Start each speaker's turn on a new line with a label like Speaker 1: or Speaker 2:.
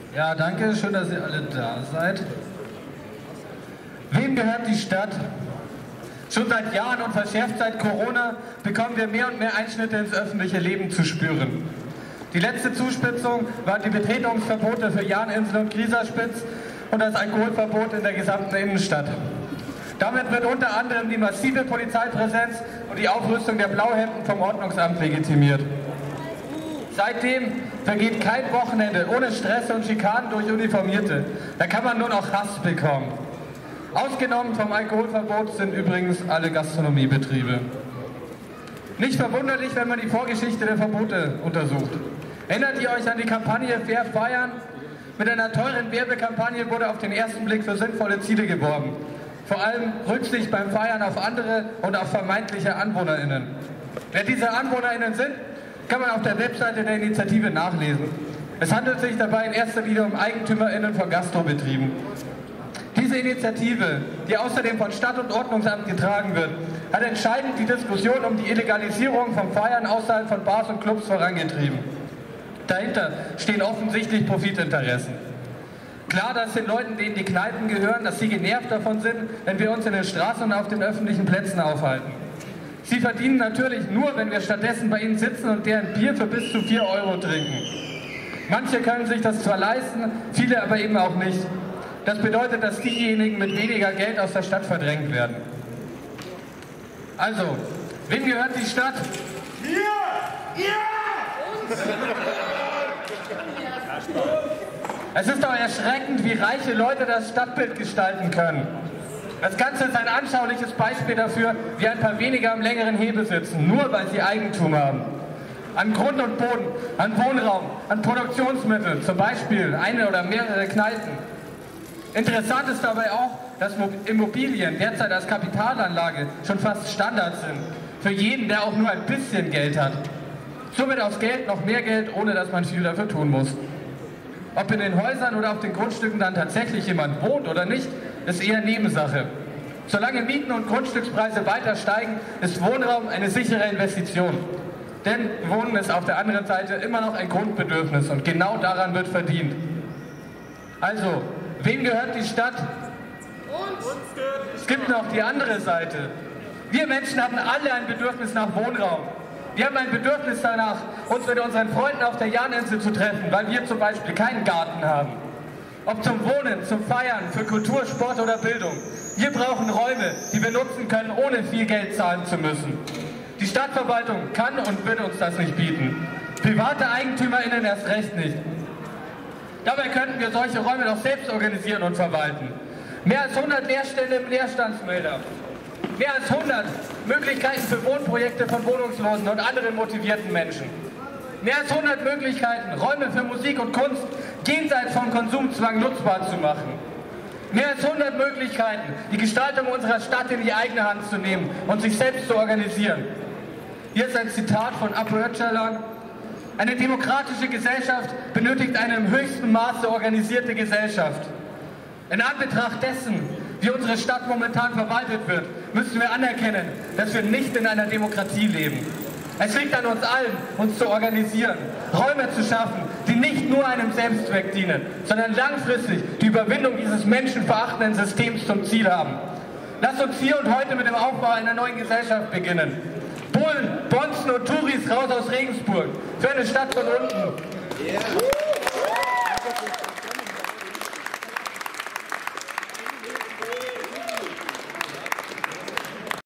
Speaker 1: Ja, danke, schön, dass ihr alle da seid. Wem gehört die Stadt? Schon seit Jahren und verschärft seit Corona bekommen wir mehr und mehr Einschnitte ins öffentliche Leben zu spüren. Die letzte Zuspitzung waren die Betretungsverbote für Jahninsel und Grieserspitz und das Alkoholverbot in der gesamten Innenstadt. Damit wird unter anderem die massive Polizeipräsenz und die Aufrüstung der Blauhemden vom Ordnungsamt legitimiert. Seitdem vergeht kein Wochenende ohne Stress und Schikanen durch Uniformierte. Da kann man nur noch Hass bekommen. Ausgenommen vom Alkoholverbot sind übrigens alle Gastronomiebetriebe. Nicht verwunderlich, wenn man die Vorgeschichte der Verbote untersucht. Erinnert ihr euch an die Kampagne Fair Feiern? Mit einer teuren Werbekampagne wurde auf den ersten Blick für sinnvolle Ziele geworben. Vor allem Rücksicht beim Feiern auf andere und auf vermeintliche AnwohnerInnen. Wer diese AnwohnerInnen sind, kann man auf der Webseite der Initiative nachlesen. Es handelt sich dabei in erster Linie um EigentümerInnen von Gastrobetrieben. Diese Initiative, die außerdem von Stadt- und Ordnungsamt getragen wird, hat entscheidend die Diskussion um die Illegalisierung von Feiern außerhalb von Bars und Clubs vorangetrieben. Dahinter stehen offensichtlich Profitinteressen. Klar, dass den Leuten, denen die Kneipen gehören, dass sie genervt davon sind, wenn wir uns in den Straßen und auf den öffentlichen Plätzen aufhalten. Sie verdienen natürlich nur, wenn wir stattdessen bei ihnen sitzen und deren Bier für bis zu 4 Euro trinken. Manche können sich das zwar leisten, viele aber eben auch nicht. Das bedeutet, dass diejenigen mit weniger Geld aus der Stadt verdrängt werden. Also, wem gehört die Stadt?
Speaker 2: Mir! Ja!
Speaker 1: Es ist doch erschreckend, wie reiche Leute das Stadtbild gestalten können. Das Ganze ist ein anschauliches Beispiel dafür, wie ein paar weniger am längeren Hebel sitzen, nur weil sie Eigentum haben. An Grund und Boden, an Wohnraum, an Produktionsmitteln, zum Beispiel eine oder mehrere Kneipen. Interessant ist dabei auch, dass Immobilien derzeit als Kapitalanlage schon fast Standard sind. Für jeden, der auch nur ein bisschen Geld hat. So wird aus Geld noch mehr Geld, ohne dass man viel dafür tun muss. Ob in den Häusern oder auf den Grundstücken dann tatsächlich jemand wohnt oder nicht, ist eher Nebensache. Solange Mieten und Grundstückspreise weiter steigen, ist Wohnraum eine sichere Investition. Denn Wohnen ist auf der anderen Seite immer noch ein Grundbedürfnis und genau daran wird verdient. Also, wem gehört die Stadt?
Speaker 2: Uns!
Speaker 1: Es gibt noch die andere Seite. Wir Menschen haben alle ein Bedürfnis nach Wohnraum. Wir haben ein Bedürfnis danach, uns mit unseren Freunden auf der Jahninsel zu treffen, weil wir zum Beispiel keinen Garten haben. Ob zum Wohnen, zum Feiern, für Kultur, Sport oder Bildung. Wir brauchen Räume, die wir nutzen können, ohne viel Geld zahlen zu müssen. Die Stadtverwaltung kann und will uns das nicht bieten. Private EigentümerInnen erst recht nicht. Dabei könnten wir solche Räume doch selbst organisieren und verwalten. Mehr als 100 Leerstände im Leerstandsmelder. Mehr als 100 Möglichkeiten für Wohnprojekte von Wohnungslosen und anderen motivierten Menschen. Mehr als 100 Möglichkeiten, Räume für Musik und Kunst jenseits vom Konsumzwang nutzbar zu machen. Mehr als 100 Möglichkeiten, die Gestaltung unserer Stadt in die eigene Hand zu nehmen und sich selbst zu organisieren. Hier ist ein Zitat von Apo Öcalan. Eine demokratische Gesellschaft benötigt eine im höchsten Maße organisierte Gesellschaft. In Anbetracht dessen, wie unsere Stadt momentan verwaltet wird, müssen wir anerkennen, dass wir nicht in einer Demokratie leben. Es liegt an uns allen, uns zu organisieren, Räume zu schaffen, die nicht nur einem Selbstzweck dienen, sondern langfristig die Überwindung dieses menschenverachtenden Systems zum Ziel haben. Lasst uns hier und heute mit dem Aufbau einer neuen Gesellschaft beginnen. Bullen, Bonzen und Touris raus aus Regensburg. Für eine Stadt von unten. Yeah.